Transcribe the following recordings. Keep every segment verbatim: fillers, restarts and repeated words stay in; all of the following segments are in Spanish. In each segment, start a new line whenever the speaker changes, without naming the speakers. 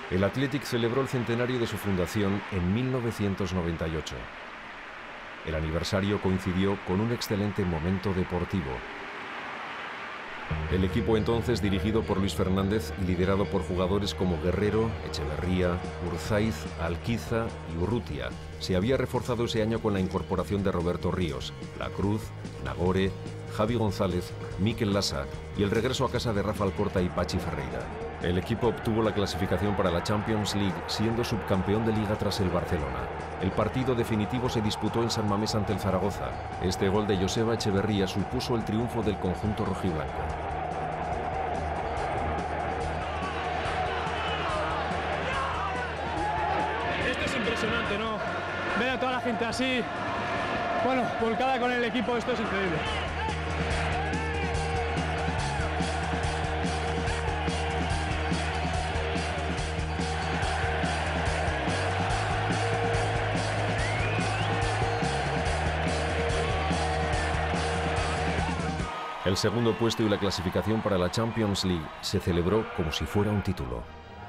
El Athletic celebró el centenario de su fundación en mil novecientos noventa y ocho. El aniversario coincidió con un excelente momento deportivo. El equipo, entonces dirigido por Luis Fernández y liderado por jugadores como Guerrero, Echeverría, Urzaiz, Alquiza y Urrutia, se había reforzado ese año con la incorporación de Roberto Ríos, La Cruz, Nagore, Javi González, Mikel Lasa y el regreso a casa de Rafa Alcorta y Pachi Ferreira. El equipo obtuvo la clasificación para la Champions League, siendo subcampeón de Liga tras el Barcelona. El partido definitivo se disputó en San Mamés ante el Zaragoza. Este gol de Joseba Echeverría supuso el triunfo del conjunto rojiblanco.
Esto es impresionante, ¿no? Ver a toda la gente así, bueno, volcada con el equipo, esto es increíble.
El segundo puesto y la clasificación para la Champions League se celebró como si fuera un título.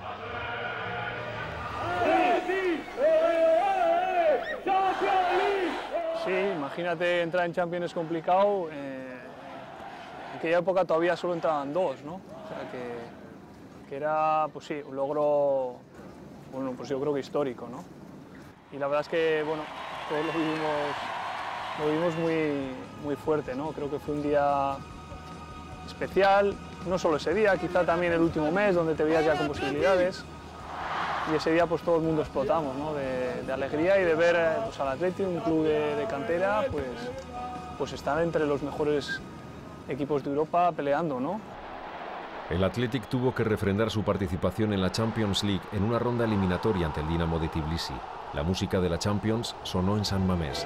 Sí, imagínate, entrar en Champions es complicado. Eh, en aquella época todavía solo entraban dos, ¿no? O sea que, que era, pues sí, un logro, bueno, pues yo creo que histórico, ¿no? Y la verdad es que, bueno, todos lo vivimos, lo vivimos muy, muy fuerte, ¿no? Creo que fue un día especial, no solo ese día, quizá también el último mes, donde te veías ya con posibilidades. Y ese día pues todo el mundo explotamos, ¿no? de, de alegría y de ver pues, al Athletic, un club de, de cantera, pues, pues estar entre los mejores equipos de Europa peleando, ¿no?
El Athletic tuvo que refrendar su participación en la Champions League en una ronda eliminatoria ante el Dinamo de Tbilisi. La música de la Champions sonó en San Mamés.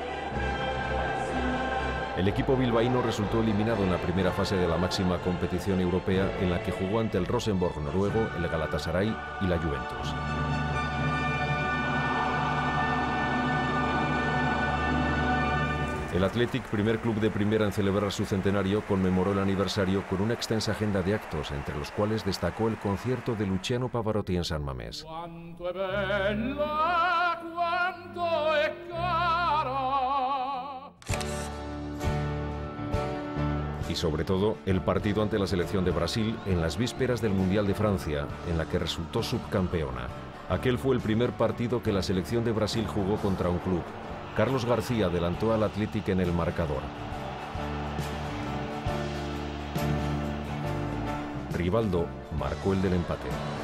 El equipo bilbaíno resultó eliminado en la primera fase de la máxima competición europea, en la que jugó ante el Rosenborg noruego, el Galatasaray y la Juventus. El Athletic, primer club de primera en celebrar su centenario, conmemoró el aniversario con una extensa agenda de actos, entre los cuales destacó el concierto de Luciano Pavarotti en San Mamés. Y sobre todo, el partido ante la selección de Brasil en las vísperas del Mundial de Francia, en la que resultó subcampeona. Aquel fue el primer partido que la selección de Brasil jugó contra un club. Carlos García adelantó al Athletic en el marcador. Rivaldo marcó el del empate.